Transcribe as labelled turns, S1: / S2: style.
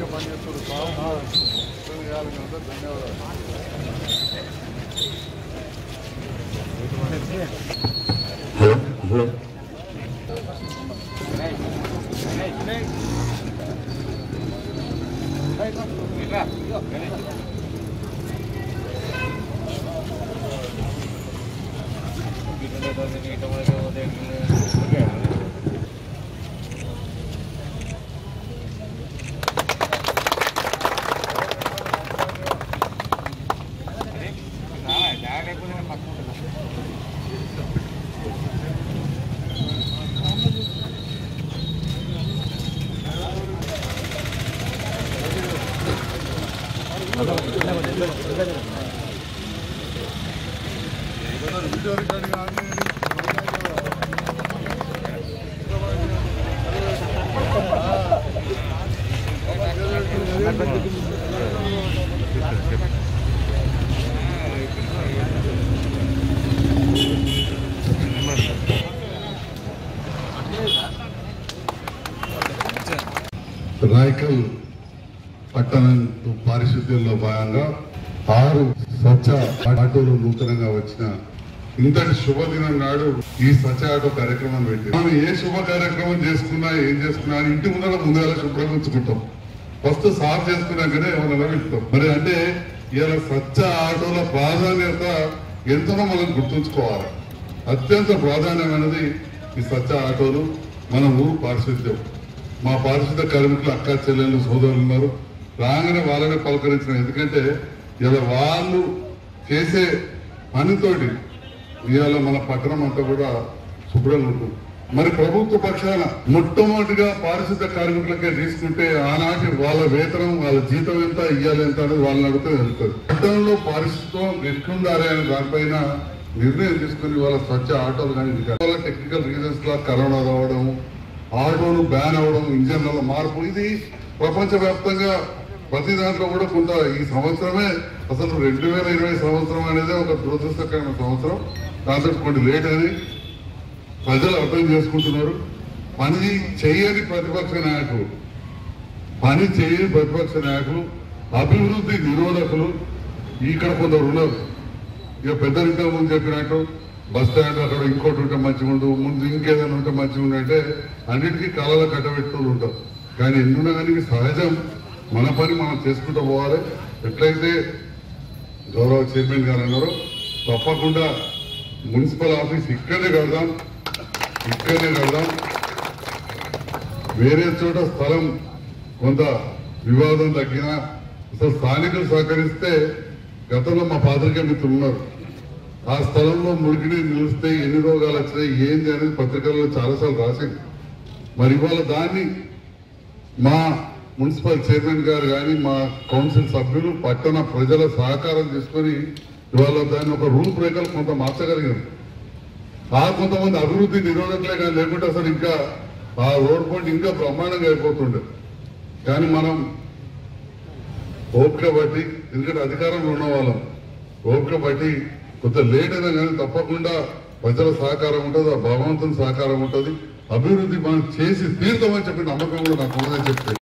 S1: మంచిగా పనిచేస్తారు ధన్యవాదాలు. రాయకల్ పట్టణ పారిశుద్ధ్యంలో భాగంగా 6 స్వచ్ఛ ఆటోలు నూతనంగా వచ్చిన ఇంతటి శుభదినం నాడు ఈ స్వచ్ఛ ఆటో కార్యక్రమం పెట్టి మనం ఏ శుభ కార్యక్రమం చేసుకున్నా ఏం చేసుకున్నా ఇంటి ముందర శుభ్రంగా ఉంచుకుంటాం. ఫస్ట్ సాఫ్ చేసుకున్నాకనే ఏమన్నా వెళ్తాం. మరి అంటే ఇలా స్వచ్ఛ ఆటోల ప్రాధాన్యత ఎంతో మనం గుర్తుంచుకోవాలి. అత్యంత ప్రాధాన్యమైనది ఈ స్వచ్ఛ ఆటోలు. మన ఊరు పారిశుద్ధ్యం. మా పారిశుద్ధ్య కార్మికులు అక్క చెల్లెళ్ళు సోదరులు ఉన్నారు. రాగానే వాళ్ళనే పలకరించిన. ఎందుకంటే ఇలా వాళ్ళు చేసే పనితోటి ఇవాళ మన పట్టణం అంతా కూడా శుభ్రంగా ఉంటుంది. మరి ప్రభుత్వ పక్షాన మొట్టమొదటిగా పారిశుద్ధ్య కార్మికులకే తీసుకుంటే ఆనాటి వాళ్ళ వేతనం వాళ్ళ జీతం ఎంత ఇవ్వాలి ఎంత అనేది వాళ్ళని అడిగితే వెళ్తుంది. పట్టణంలో పారిశుద్ధ్యం ఎట్లుండాలి అనే దానిపైన నిర్ణయం తీసుకుని వాళ్ళ స్వచ్ఛ ఆటోలు కానీ టెక్నికల్ రీజన్స్ లా కరోనా రావడం, ఆటోలు బ్యాన్ అవ్వడం, ఇంజన్ల మార్పు, ఇది ప్రపంచవ్యాప్తంగా ప్రతి దాంట్లో కూడా కొంత ఈ సంవత్సరమే అసలు 2020 సంవత్సరం అనేది ఒక దురదృష్టకరమైన సంవత్సరం. దాంతో కొన్ని లేట్ అని ప్రజలు అర్థం చేసుకుంటున్నారు. పని చేయని ప్రతిపక్ష నాయకులు అభివృద్ధి నిరోధకులు ఇక్కడ కొందరు ఉన్నారు. ఇక పెద్దరింట్లో ముందు చెప్పినట్టు బస్ స్టాండ్ అక్కడ ఇంకోటి ఉంటే మంచిగా ఉండు, ముందు ఇంకేదైనా ఉంటే మంచిగా ఉండంటే అన్నిటికీ కళలో కట్టబెట్టుతూ ఉంటాం. కానీ ఎందుకున్నా కానీ సహజం, మన పని మనం చేసుకుంటూ పోవాలి. ఎట్లయితే గౌరవ చైర్మన్ గారు అన్నారో తప్పకుండా మున్సిపల్ ఆఫీస్ ఇక్కడనే కడదాం. వేరే చోట స్థలం కొంత వివాదం తగ్గినా అసలు స్థానికులు సహకరిస్తే, గతంలో మా పాత్రికేయ మిత్రులు ఉన్నారు, ఆ స్థలంలో మురికిని నిలిస్తే ఎన్ని రోగాలు వచ్చినాయి ఏంది అనేది పత్రికల్లో చాలాసార్లు రాసింది. మరి ఇవాళ దాన్ని మా మున్సిపల్ చైర్మన్ గారు కానీ మా కౌన్సిల్ సభ్యులు పట్టణ ప్రజల సహకారం తీసుకొని ఇవాళ దాన్ని ఒక రూపురేఖలు కొంత మార్చగలిగారు. కొంతమంది అభివృద్ధి నిరోధకులే కానీ లేకుంటే అసలు ఇంకా ఆ రోడ్ పాయింట్ ఇంకా బ్రహ్మాండంగా అయిపోతుండే. కానీ మనం ఓపిక బట్టి, ఎందుకంటే అధికారంలో ఉన్న వాళ్ళం, ఓపిక బట్టి కొంత లేట్ అయినా కానీ తప్పకుండా ప్రజల సహకారం ఉంటుంది, ఆ భగవంతుని సహకారం ఉంటుంది. అభివృద్ధి మనం చేసి తీర్థమని చెప్పి నమ్మకం కూడా నాకు ఉందని చెప్తే